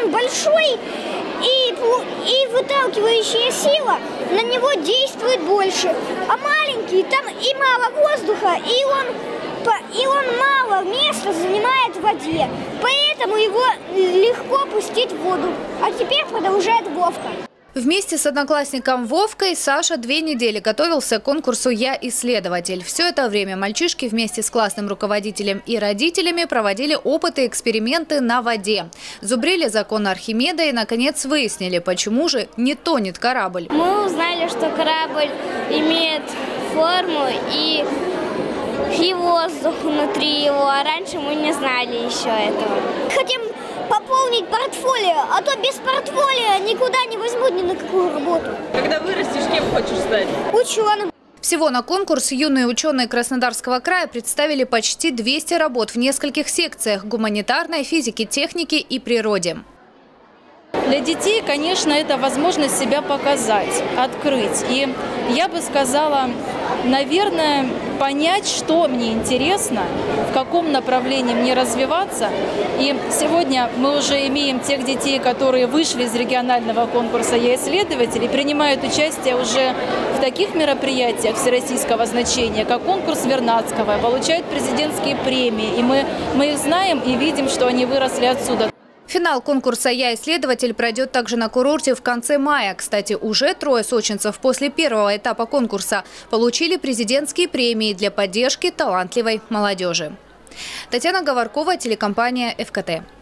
он большой, и выталкивающая сила на него действует больше. А маленький, там и мало воздуха, и он мало места занимает в воде. Поэтому его легко пустить в воду. А теперь продолжает Вовка. Вместе с одноклассником Вовкой Саша 2 недели готовился к конкурсу «Я исследователь». Все это время мальчишки вместе с классным руководителем и родителями проводили опыты и эксперименты на воде. Зубрили закон Архимеда и, наконец, выяснили, почему же не тонет корабль. Мы узнали, что корабль имеет форму и воздух внутри его, а раньше мы не знали еще этого. Хотим пополнить портфолио, а то без портфолио никуда не возьмут ни на какую работу. Когда вырастешь, кем хочешь стать? Ученым. Всего на конкурс юные ученые Краснодарского края представили почти 200 работ в нескольких секциях – гуманитарной, физике, технике и природе. Для детей, конечно, это возможность себя показать, открыть. И я бы сказала, наверное, понять, что мне интересно, в каком направлении мне развиваться. И сегодня мы уже имеем тех детей, которые вышли из регионального конкурса «Я исследователь» и принимают участие уже в таких мероприятиях всероссийского значения, как конкурс Вернадского, получают президентские премии. И мы их знаем и видим, что они выросли отсюда. Финал конкурса «Я исследователь» пройдет также на курорте в конце мая. Кстати, уже 3 сочинцев после первого этапа конкурса получили президентские премии для поддержки талантливой молодежи. Татьяна Говоркова, телекомпания ФКТ.